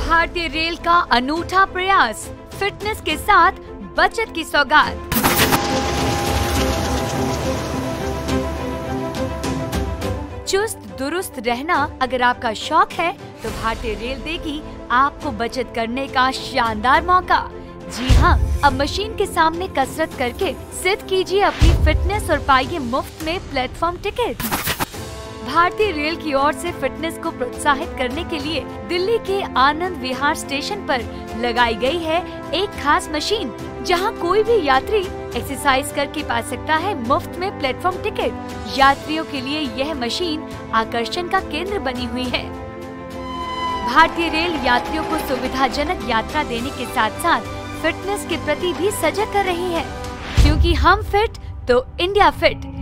भारतीय रेल का अनूठा प्रयास, फिटनेस के साथ बचत की सौगात। चुस्त दुरुस्त रहना अगर आपका शौक है तो भारतीय रेल देगी आपको बचत करने का शानदार मौका। जी हाँ, अब मशीन के सामने कसरत करके सिद्ध कीजिए अपनी फिटनेस और पाइए मुफ्त में प्लेटफॉर्म टिकट। भारतीय रेल की ओर से फिटनेस को प्रोत्साहित करने के लिए दिल्ली के आनंद विहार स्टेशन पर लगाई गई है एक खास मशीन, जहां कोई भी यात्री एक्सरसाइज करके पा सकता है मुफ्त में प्लेटफॉर्म टिकट। यात्रियों के लिए यह मशीन आकर्षण का केंद्र बनी हुई है। भारतीय रेल यात्रियों को सुविधाजनक यात्रा देने के साथ साथ फिटनेस के प्रति भी सजग कर रही है, क्योंकि हम फिट तो इंडिया फिट।